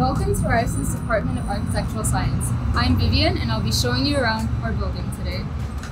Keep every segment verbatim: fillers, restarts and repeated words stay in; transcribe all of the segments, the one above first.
Welcome to Ryerson's Department of Architectural Science. I'm Vivian and I'll be showing you around our building today.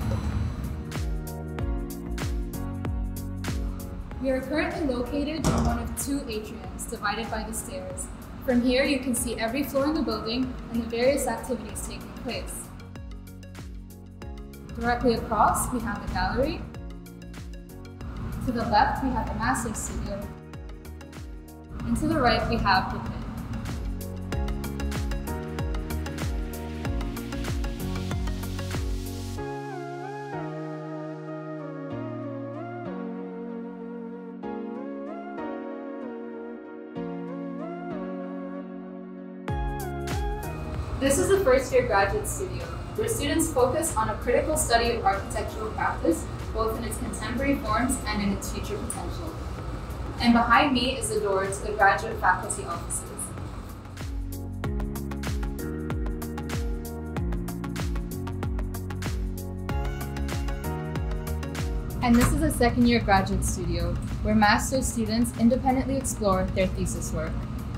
We are currently located in one of two atriums divided by the stairs. From here you can see every floor in the building and the various activities taking place. Directly across we have the gallery. To the left we have the master studio. And to the right we have the pit. This is the first year graduate studio, where students focus on a critical study of architectural practice, both in its contemporary forms and in its future potential. And behind me is the door to the graduate faculty offices. And this is a second year graduate studio, where master's students independently explore their thesis work.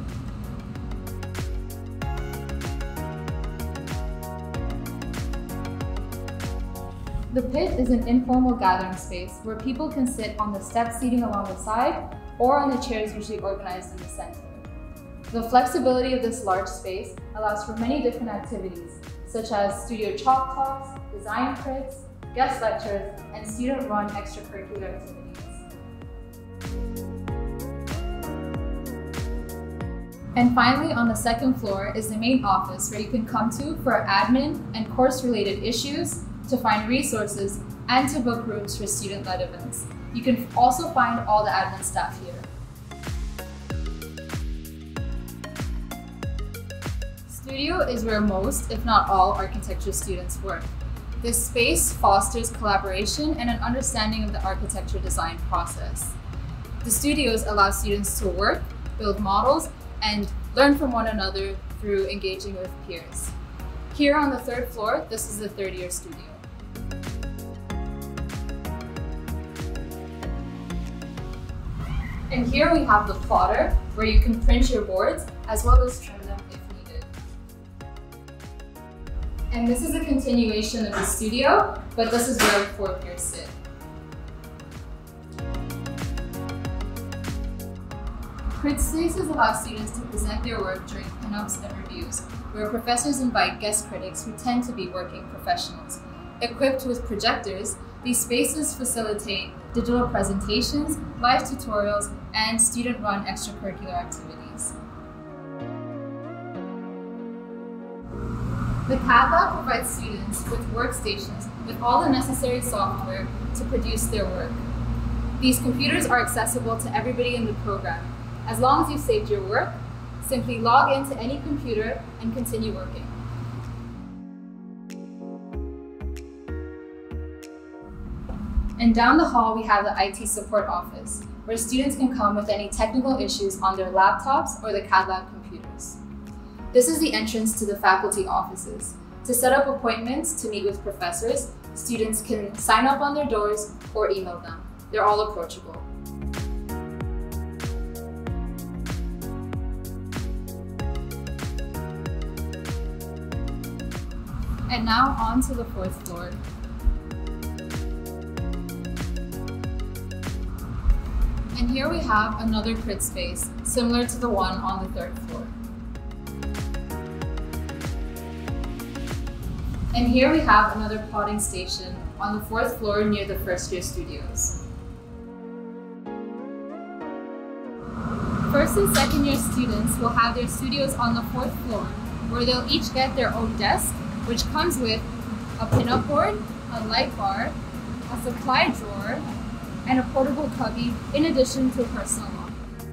The pit is an informal gathering space where people can sit on the step seating along the side or on the chairs usually organized in the center. The flexibility of this large space allows for many different activities, such as studio chalk talks, design crits, guest lectures, and student-run extracurricular activities. And finally, on the second floor is the main office where you can come to for admin and course-related issues, to find resources, and to book rooms for student-led events. You can also find all the admin staff here. Studio is where most, if not all, architecture students work. This space fosters collaboration and an understanding of the architecture design process. The studios allow students to work, build models, and learn from one another through engaging with peers. Here on the third floor, this is the third year studio. And here we have the plotter, where you can print your boards as well as trim them if needed. And this is a continuation of the studio, but this is where fourth years sit. Crit spaces allow students to present their work during pinups and reviews, where professors invite guest critics who tend to be working professionals. Equipped with projectors, these spaces facilitate digital presentations, live tutorials, and student-run extracurricular activities. The C A D Lab provides students with workstations with all the necessary software to produce their work. These computers are accessible to everybody in the program. As long as you've saved your work, simply log into any computer and continue working. And down the hall, we have the I T support office, where students can come with any technical issues on their laptops or the C A D Lab computers. This is the entrance to the faculty offices. To set up appointments to meet with professors, students can sign up on their doors or email them. They're all approachable. And now on to the fourth floor. And here we have another crit space, similar to the one on the third floor. And here we have another plotting station on the fourth floor near the first year studios. First and second year students will have their studios on the fourth floor, where they'll each get their own desk, which comes with a pinup board, a light bar, a supply drawer, and a portable cubby, in addition to a personal locker.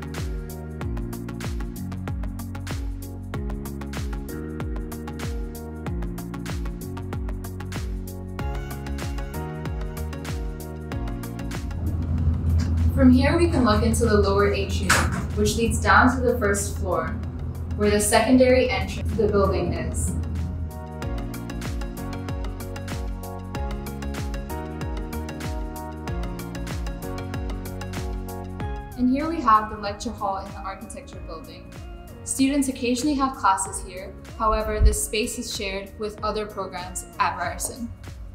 From here we can look into the lower atrium, which leads down to the first floor, where the secondary entrance to the building is. And here we have the lecture hall in the architecture building. Students occasionally have classes here, however, this space is shared with other programs at Ryerson.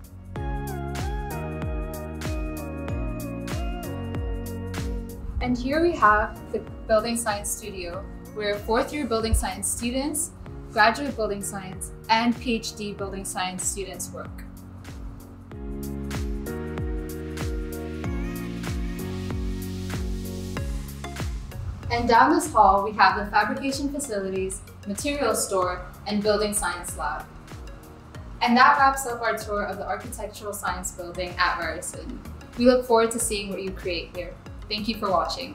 And here we have the Building Science Studio, where fourth year building science students, graduate building science, and PhD building science students work. And down this hall, we have the fabrication facilities, materials store, and building science lab. And that wraps up our tour of the Architectural Science Building at Ryerson. We look forward to seeing what you create here. Thank you for watching.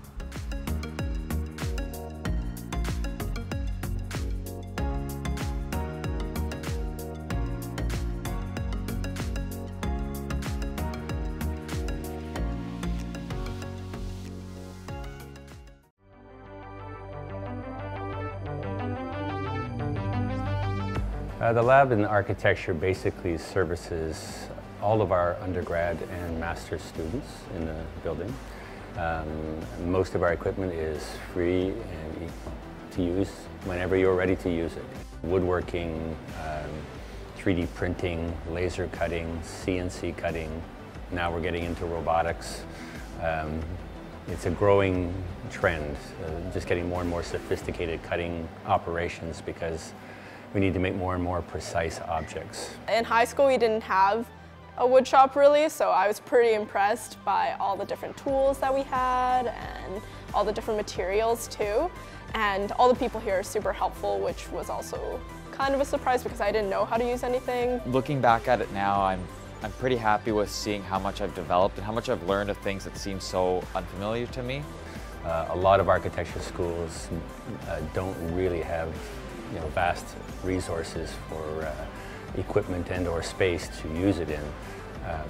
Uh, the lab in architecture basically services all of our undergrad and master's students in the building. Um, most of our equipment is free and to use whenever you're ready to use it. Woodworking, um, three D printing, laser cutting, C N C cutting. Now we're getting into robotics. Um, it's a growing trend, uh, just getting more and more sophisticated cutting operations because we need to make more and more precise objects. In high school, we didn't have a wood shop really, so I was pretty impressed by all the different tools that we had and all the different materials too. And all the people here are super helpful, which was also kind of a surprise because I didn't know how to use anything. Looking back at it now, I'm, I'm pretty happy with seeing how much I've developed and how much I've learned of things that seem so unfamiliar to me. Uh, a lot of architecture schools uh, don't really have you know, vast resources for uh, equipment and or space to use it in. Um,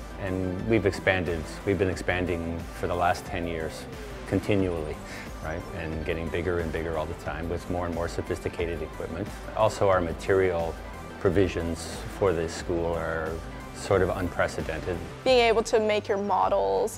and we've expanded, we've been expanding for the last ten years continually, right? And getting bigger and bigger all the time with more and more sophisticated equipment. Also our material provisions for this school are sort of unprecedented. Being able to make your models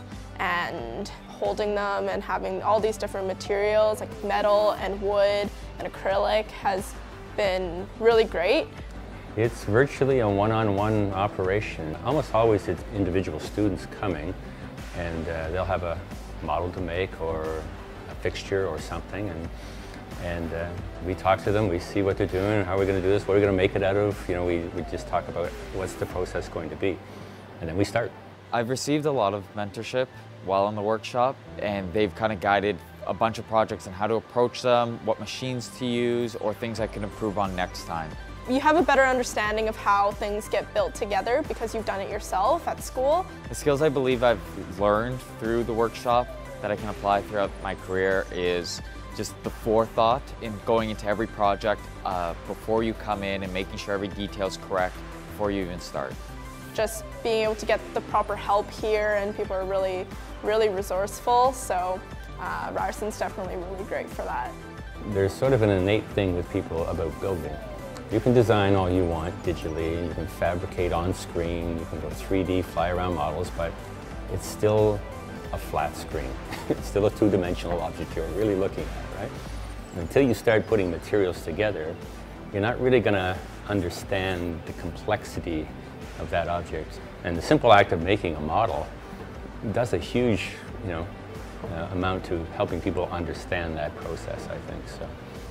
and holding them and having all these different materials like metal and wood and acrylic has been really great. It's virtually a one-on-one operation. Almost always it's individual students coming and uh, they'll have a model to make or a fixture or something and and uh, we talk to them, we see what they're doing, how are we going to do this, what are we going to make it out of, you know, we, we just talk about what's the process going to be and then we start. I've received a lot of mentorship while in the workshop and they've kind of guided a bunch of projects and how to approach them, what machines to use, or things I can improve on next time. You have a better understanding of how things get built together because you've done it yourself at school. The skills I believe I've learned through the workshop that I can apply throughout my career is just the forethought in going into every project uh, before you come in and making sure every detail is correct before you even start. Just being able to get the proper help here, and people are really, really resourceful, so uh, Ryerson's definitely really great for that. There's sort of an innate thing with people about building. You can design all you want digitally, you can fabricate on screen, you can go three D, fly around models, but it's still a flat screen. It's still a two-dimensional object you're really looking at, right? And until you start putting materials together, you're not really going to understand the complexity of that object. And the simple act of making a model does a huge, you know, uh, amount to helping people understand that process, I think. So,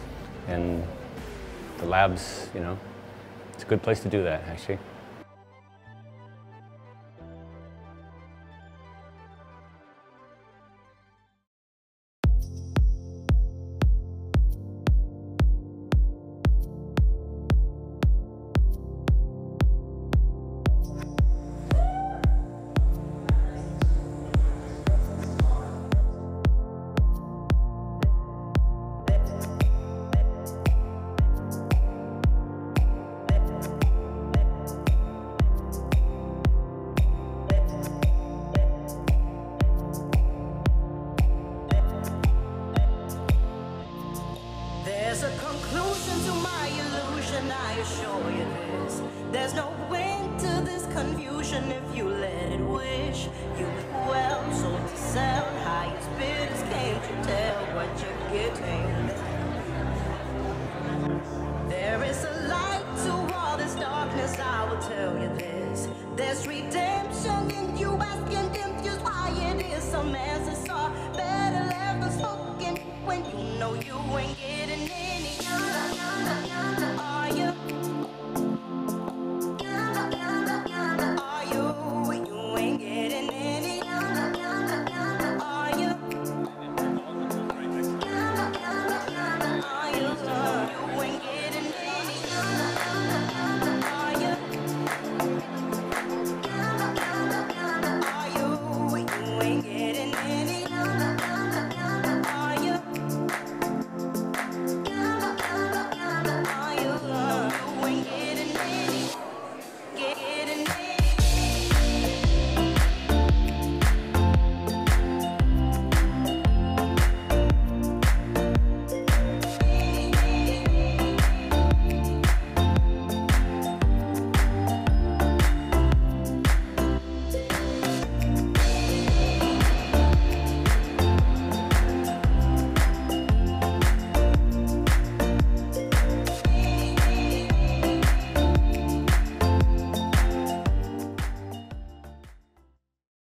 and the labs, you know, it's a good place to do that, actually. There's a conclusion to my illusion, I assure you this. There's no end to this confusion if you let it wish. You well, sold to sell, highest bidders came to tell what you're getting.